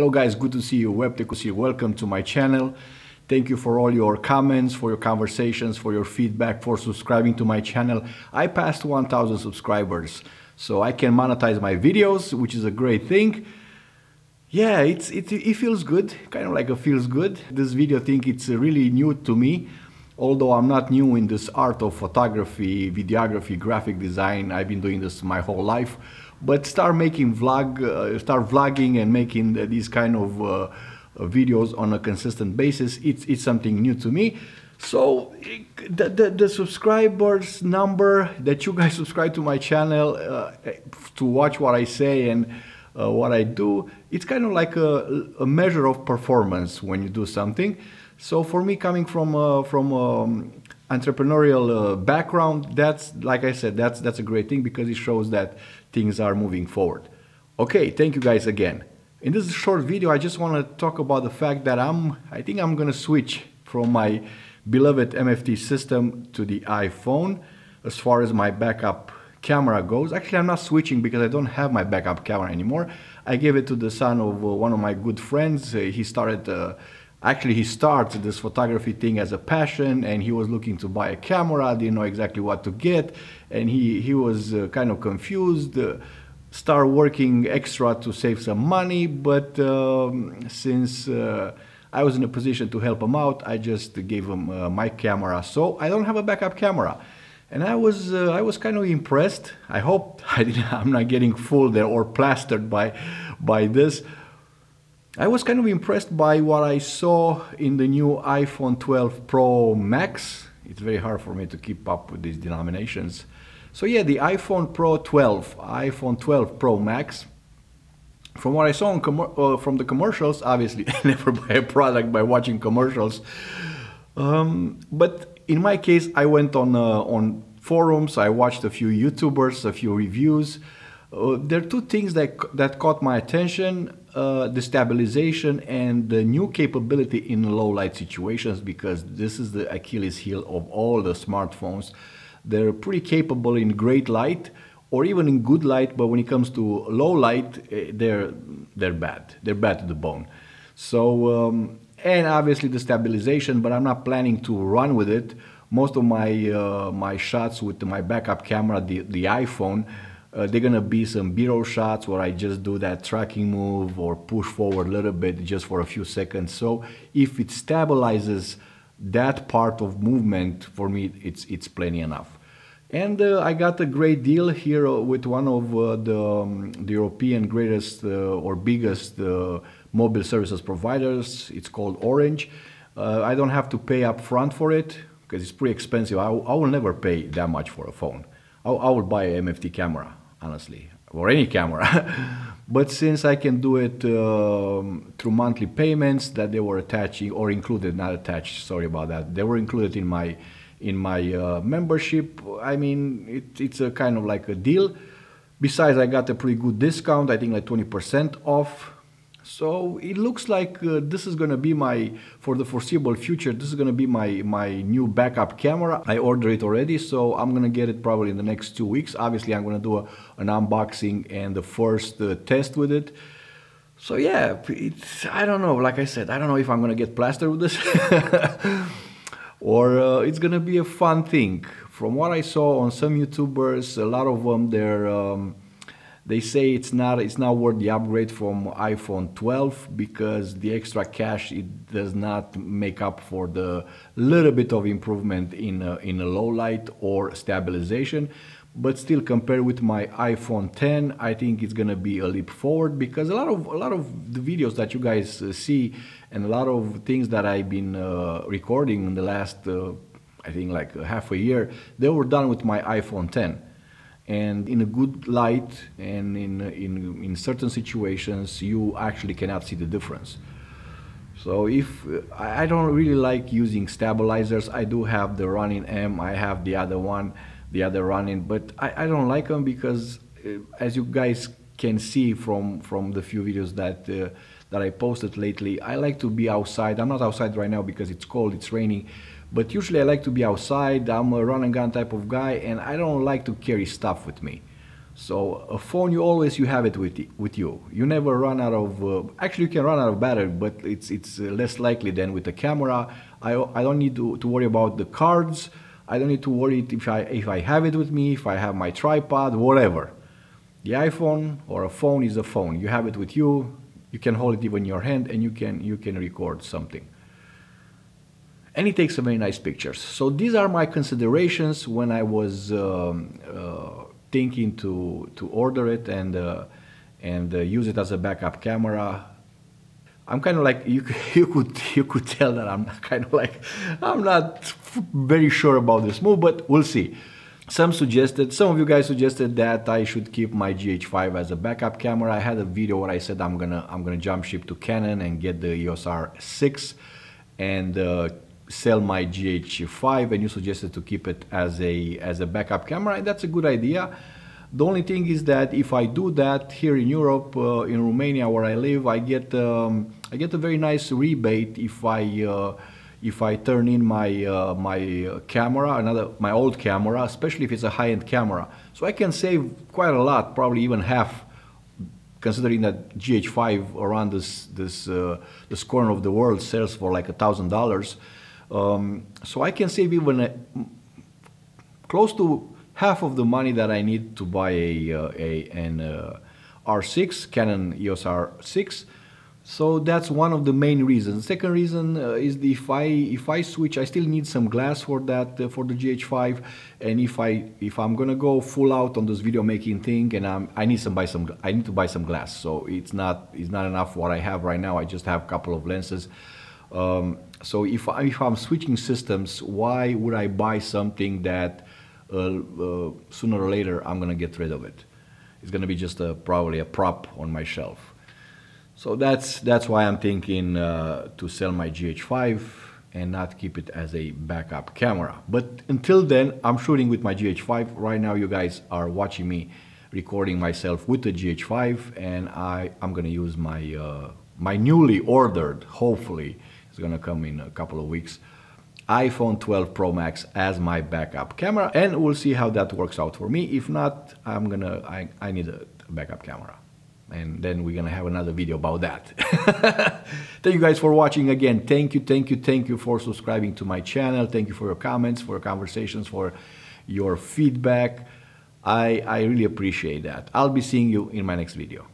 Hello guys, good to see you. WebTech, welcome to my channel. Thank you for all your comments, for your conversations, for your feedback, for subscribing to my channel. I passed 1,000 subscribers, so I can monetize my videos, which is a great thing. Yeah, it feels good, kind of like a feels good. This video thing, it's really new to me. Although I'm not new in this art of photography, videography, graphic design, I've been doing this my whole life. But start vlogging and making these kind of videos on a consistent basis, it's something new to me. So the subscribers number that you guys subscribe to my channel to watch what I say and what I do, it's kind of like a measure of performance when you do something. So for me, coming from entrepreneurial background, that's, like I said, that's a great thing because it shows that things are moving forward. Okay, thank you guys again. In this short video, I just want to talk about the fact that I think I'm gonna switch from my beloved MFT system to the iPhone as far as my backup camera goes. Actually, I'm not switching because I don't have my backup camera anymore. I gave it to the son of one of my good friends. He started Actually, he started this photography thing as a passion, and he was looking to buy a camera, didn't know exactly what to get, and he was kind of confused, started working extra to save some money, but since I was in a position to help him out, I just gave him my camera. So I don't have a backup camera. And I was kind of impressed. I hope I'm not getting fooled or plastered by this. I was kind of impressed by what I saw in the new iPhone 12 Pro Max. It's very hard for me to keep up with these denominations. So yeah, the iPhone 12 Pro Max. From what I saw from the commercials, obviously I never buy a product by watching commercials. But in my case, I went on forums, I watched a few YouTubers, a few reviews. There are two things that caught my attention. The stabilization and the new capability in low light situations, because this is the Achilles heel of all the smartphones. They're pretty capable in great light or even in good light, but when it comes to low light, they're bad. They're bad to the bone. So and obviously the stabilization, but I'm not planning to run with it. Most of my shots with my backup camera, the iPhone, they're gonna be some B-roll shots where I just do that tracking move or push forward a little bit just for a few seconds. So if it stabilizes that part of movement, for me it's plenty enough. And I got a great deal here with one of the European greatest or biggest mobile services providers. It's called Orange. I don't have to pay up front for it because it's pretty expensive. I will never pay that much for a phone. I will buy an MFT camera, honestly, or any camera. But since I can do it through monthly payments that they were attaching or included, not attached, sorry about that, they were included in my membership. I mean, it's a kind of like a deal. Besides, I got a pretty good discount, I think like 20% off. So it looks like this is going to be for the foreseeable future, this is going to be my new backup camera. I ordered it already, so I'm going to get it probably in the next 2 weeks. Obviously, I'm going to do an unboxing and the first test with it. So yeah, I don't know, like I said, I don't know if I'm going to get plastered with this or it's going to be a fun thing. From what I saw on some YouTubers, a lot of them, they say it's not worth the upgrade from iPhone 12 because the extra cash, it does not make up for the little bit of improvement in a low light or stabilization. But still, compared with my iPhone 10, I think it's gonna be a leap forward because a lot of the videos that you guys see and a lot of things that I've been recording in the last I think like half a year, they were done with my iPhone 10. And in a good light and in certain situations, you actually cannot see the difference. So if I don't really like using stabilizers, I do have the Ronin M, I have the other Ronin, but I don't like them because as you guys can see from the few videos that I posted lately, I like to be outside. I'm not outside right now because it's cold, it's raining. But usually I like to be outside. I'm a run and gun type of guy and I don't like to carry stuff with me. So a phone, you have it with you. You never run out of. Actually, you can run out of battery, but it's less likely than with the camera. I don't need to worry about the cards. I don't need to worry if I have it with me, if I have my tripod, whatever. The iPhone or a phone is a phone. You have it with you. You can hold it even in your hand, and you can record something. And it takes some very nice pictures. So these are my considerations when I was thinking to order it and use it as a backup camera. I'm kind of like you could tell that I'm kind of like I'm not very sure about this move, but we'll see. Some of you guys suggested that I should keep my GH5 as a backup camera. I had a video where I said I'm gonna jump ship to Canon and get the EOS R6 and sell my GH5, and you suggested to keep it as a backup camera, and that's a good idea. The only thing is that if I do that here in Europe, in Romania where I live, I get a very nice rebate if I turn in my camera, my old camera, especially if it's a high-end camera. So I can save quite a lot, probably even half, considering that GH5 around this corner of the world sells for like $1,000. So I can save even close to half of the money that I need to buy an R6, Canon EOS R6. So that's one of the main reasons. Second reason is if I switch, I still need some glass for that for the GH5, and if I'm gonna go full out on this video making thing, and I need to buy some glass. So it's not enough what I have right now. I just have a couple of lenses. So if I'm switching systems, why would I buy something that sooner or later I'm gonna get rid of it? It's gonna be just probably a prop on my shelf. So that's why I'm thinking to sell my GH5 and not keep it as a backup camera. But until then, I'm shooting with my GH5. Right now, you guys are watching me recording myself with the GH5, and I'm gonna use my newly ordered, hopefully it's gonna come in a couple of weeks, iPhone 12 Pro Max as my backup camera, and we'll see how that works out for me. If not, I need a backup camera, and then we're gonna have another video about that. Thank you guys for watching again. Thank you for subscribing to my channel. Thank you for your comments, for your conversations, for your feedback. I really appreciate that. I'll be seeing you in my next video.